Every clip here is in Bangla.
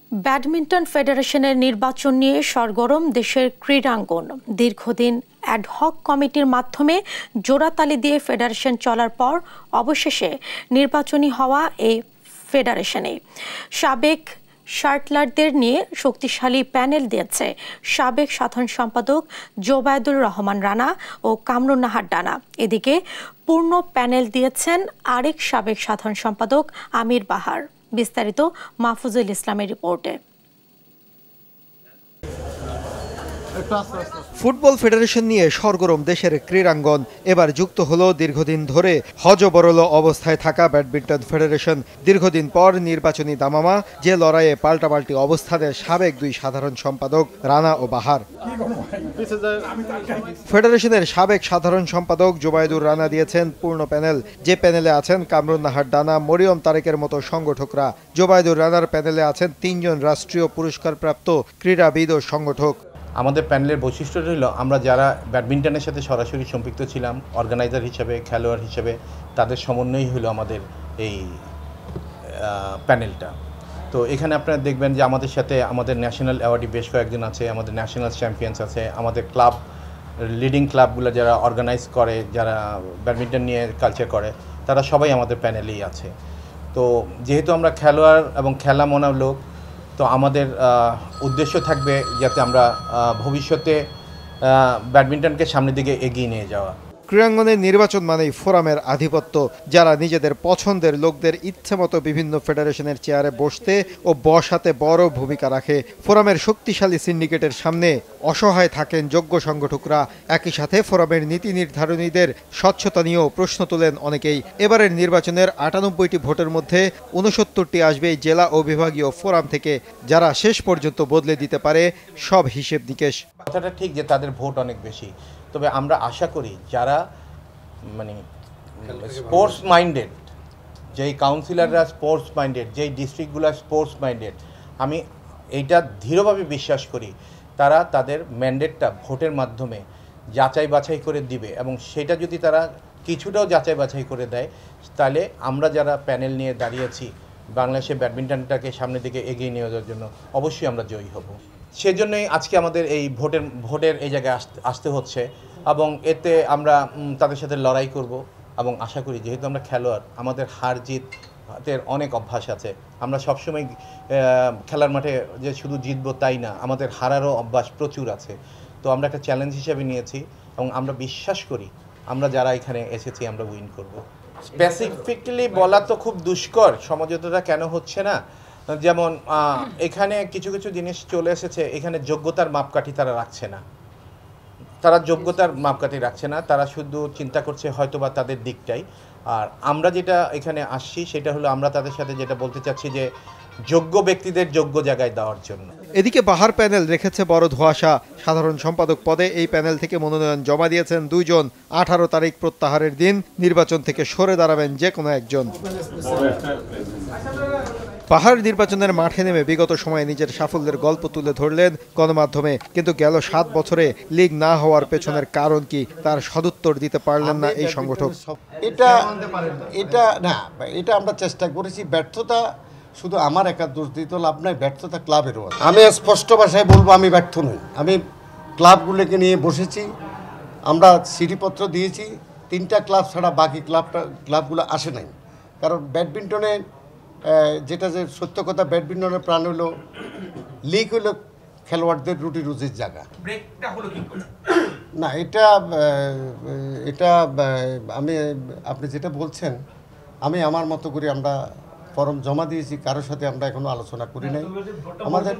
ব্যাডমিন্টন ফেডারেশনের নির্বাচন নিয়ে সরগরম দেশের ক্রীড়াঙ্গন। দীর্ঘদিন অ্যাডহক কমিটির মাধ্যমে জোড়াতালি দিয়ে ফেডারেশন চলার পর অবশেষে নির্বাচনী হওয়া এই ফেডারেশনে সাবেক শাটলারদের নিয়ে শক্তিশালী প্যানেল দিয়েছে সাবেক সাধারণ সম্পাদক জোবায়দুর রহমান রানা ও কামরুন নাহার ডানা। এদিকে পূর্ণ প্যানেল দিয়েছেন আরেক সাবেক সাধারণ সম্পাদক আমির বাহার। বিস্তারিত মাহফুজুল ইসলামের রিপোর্টে। ফুটবল ফেডারেশন নিয়ে সরগরম দেশের ক্রীড়াঙ্গন। এবার যুক্ত হলো দীর্ঘদিন ধরে হযবরল অবস্থায় থাকা ব্যাডমিন্টন ফেডারেশন। দীর্ঘদিন পর নির্বাচনী দামামা, যে লড়াইয়ে পাল্টাপাল্টি অবস্থানের সাবেক দুই সাধারণ সম্পাদক রানা ও বাহার। ফেডারেশনের সাবেক সাধারণ সম্পাদক জোবায়দুর রানা দিয়েছেন পূর্ণ প্যানেল, যে প্যানেলে আছেন কামরুন নাহার ডানা, মরিয়ম তারেকের মতো সংগঠকরা। জোবায়দুর রানার প্যানেলে আছেন ৩ জন রাষ্ট্রীয় পুরস্কারপ্রাপ্ত ক্রীড়াবিদ ও সংগঠক। আমাদের প্যানেলের বৈশিষ্ট্যটা হলো আমরা যারা ব্যাডমিন্টনের সাথে সরাসরি সম্পৃক্ত ছিলাম, অর্গানাইজার হিসেবে, খেলোয়াড় হিসেবে, তাদের সমন্বয়ই হলো আমাদের এই প্যানেলটা। তো এখানে আপনারা দেখবেন যে আমাদের সাথে আমাদের ন্যাশনাল অ্যাওয়ার্ডি বেশ কয়েকজন আছে, আমাদের ন্যাশনাল চ্যাম্পিয়ন্স আছে, আমাদের ক্লাব লিডিং ক্লাবগুলো যারা অর্গানাইজ করে, যারা ব্যাডমিন্টন নিয়ে কালচার করে, তারা সবাই আমাদের প্যানেলেই আছে। তো যেহেতু আমরা খেলোয়াড় এবং খেলা মনা লোক, তো আমাদের উদ্দেশ্য থাকবে যাতে আমরা ভবিষ্যতে ব্যাডমিন্টনকে সামনের দিকে এগিয়ে নিয়ে যাওয়া। ক্রীড়াঙ্গনের নির্বাচন মানেই ফোরামের আধিপত্য, যারা নিজেদের পছন্দের লোকদের ইচ্ছে মতো বিভিন্ন ফেডারেশনের চেয়ারে বসতে ও বসাতে বড় ভূমিকা রাখে। ফোরামের শক্তিশালী সিন্ডিকেটের সামনে অসহায় থাকেন যোগ্য সংগঠকরা। একই সাথে ফোরামের নীতি নির্ধারণীদের স্বচ্ছতা নিয়েও প্রশ্ন তোলেন অনেকেই। এবারের নির্বাচনের ৯৮টি ভোটের মধ্যে ৬৯টি আসবে জেলা ও বিভাগীয় ফোরাম থেকে, যারা শেষ পর্যন্ত বদলে দিতে পারে সব হিসেব নিকেশ। কথাটা ঠিক যে তাদের ভোট অনেক বেশি, তবে আমরা আশা করি যারা মানে স্পোর্টস মাইন্ডেড, যেই কাউন্সিলররা স্পোর্টস মাইন্ডেড, যেই ডিস্ট্রিক্টগুলো স্পোর্টস মাইন্ডেড, আমি এইটা দৃঢ়ভাবে বিশ্বাস করি তারা তাদের ম্যান্ডেটটা ভোটের মাধ্যমে যাচাই বাছাই করে দিবে, এবং সেটা যদি তারা কিছুটাও যাচাই বাছাই করে দেয়, তাহলে আমরা যারা প্যানেল নিয়ে দাঁড়িয়েছি বাংলাদেশের ব্যাডমিন্টনটাকে সামনের দিকে এগিয়ে নিয়ে যাওয়ার জন্য, অবশ্যই আমরা জয়ী হব। সেজন্যই আজকে আমাদের এই ভোটের এই জায়গায় আসতে হচ্ছে, এবং এতে আমরা তাদের সাথে লড়াই করব, এবং আশা করি যেহেতু আমরা খেলোয়াড়, আমাদের হার জিতের অনেক অভ্যাস আছে। আমরা সবসময় খেলার মাঠে যে শুধু জিতবো তাই না, আমাদের হারারও অভ্যাস প্রচুর আছে। তো আমরা একটা চ্যালেঞ্জ হিসেবে নিয়েছি, এবং আমরা বিশ্বাস করি আমরা যারা এখানে এসেছি আমরা উইন করব। স্পেসিফিকলি বলা তো খুব দুষ্কর, সমঝোতাটা কেন হচ্ছে না। যেমন এখানে কিছু কিছু জিনিস চলে এসেছে, এখানে যোগ্যতার মাপকাঠি তারা রাখছে না, তারা শুধু চিন্তা করছে হয়তোবা তাদের দিকটাই। আর আমরা যেটা এখানে আসছি সেটা হলো আমরা তাদের সাথে যেটা বলতে চাচ্ছি যে যোগ্য ব্যক্তিদের যোগ্য জায়গায় দেওয়ার জন্য। এদিকে বাহার প্যানেল রেখেছে বড় ধোঁয়াশা। সাধারণ সম্পাদক পদে এই প্যানেল থেকে মনোনয়ন জমা দিয়েছেন 2 জন। 18 তারিখ প্রত্যাহারের দিন নির্বাচন থেকে সরে দাঁড়াবেন যে কোনো একজন। বাহার নির্বাচনের মাঠে নেমে বিগত সময়ে নিজের সাফল্যের গল্প তুলে ধরলেন গণমাধ্যমে, কিন্তু গেল 7 বছরে লিগ না হওয়ার পেছনের কারণ কি, তার সদুত্তর দিতে পারলেন না এই সংগঠক। এটা আমরা চেষ্টা করেছি। ব্যর্থতা শুধু আমার একা দোষ দিতে লাভ নাই, ব্যর্থতা ক্লাবেরও। আমি স্পষ্ট ভাষায় বলবো আমি ব্যর্থ নই। আমি ক্লাবগুলোকে নিয়ে বসেছি, আমরা চিঠিপত্র দিয়েছি। 3টা ক্লাব ছাড়া বাকি ক্লাবগুলো আসে নাই। কারণ ব্যাডমিন্টনে যেটা যে সত্য কথা, ব্যাডমিন্টনের প্রাণ হলো লিগ, হলো খেলোয়াড়দের রুটি রুজির জায়গা। না, এটা আপনি যেটা বলছেন, আমি আমার মতো করে আমরা ফর্ম জমা দিয়েছি, কারোর সাথে আমরা এখনো আলোচনা করি নাই। আমাদের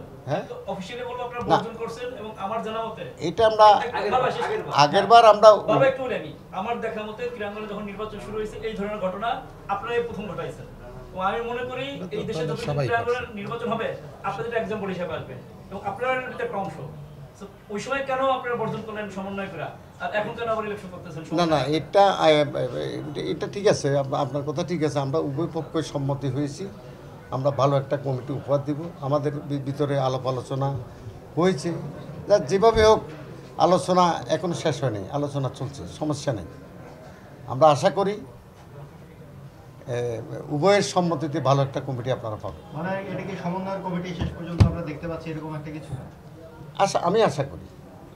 এটা আমরা আগেরবার আমরা আমার দেখা মতে ক্রীড়াঙ্গনে যখন নির্বাচন শুরু হয়েছে এই ধরনের ঘটনা আপনারাই প্রথম ঘটাইছেন। আমি মনে করি এই দেশে যখন ক্রীড়াঙ্গনের নির্বাচন হবে আপনাদের এক্সাম্পল হিসেবে আসবে, এবং আপনারা একটা অংশ। ওই সময় কেন আপনারা বর্জন করলেন সমন্বয় করে, আর এখন কেন আবার ইলেকশন করতেছেন? না, এটা ঠিক আছে, আপনার কথা ঠিক আছে। আমরা উভয় পক্ষের সম্মতি হয়েছি, আমরা ভালো একটা কমিটি উপহার দিব। আমাদের ভিতরে আলাপ আলোচনা হয়েছে, যা যেভাবে হোক আলোচনা এখনো শেষ হয়নি, আলোচনা চলছে, সমস্যা নেই। আমরা আশা করি উভয়ের সম্মতিতে ভালো একটা কমিটি আপনারা পাবেন। মানে এটা কি সমন্বয় কমিটি শেষ পর্যন্ত আমরা দেখতে পাচ্ছি এরকম একটা কিছু? আমি আশা করি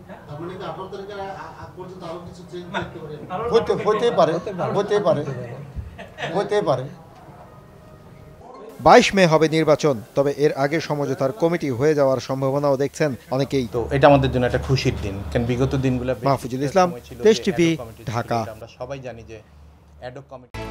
হতে পারে। 22 মে হবে নির্বাচন, তবে এর আগে সমঝোতার কমিটি হয়ে যাওয়ার সম্ভাবনাও দেখছেন অনেকেই। তো এটা আমাদের জন্য একটা খুশির দিন, কারণ বিগত দিনগুলো মাহফুজুল ইসলাম, দেশ টিভি, ঢাকা। আমরা সবাই জানি যে অ্যাডহক কমিটি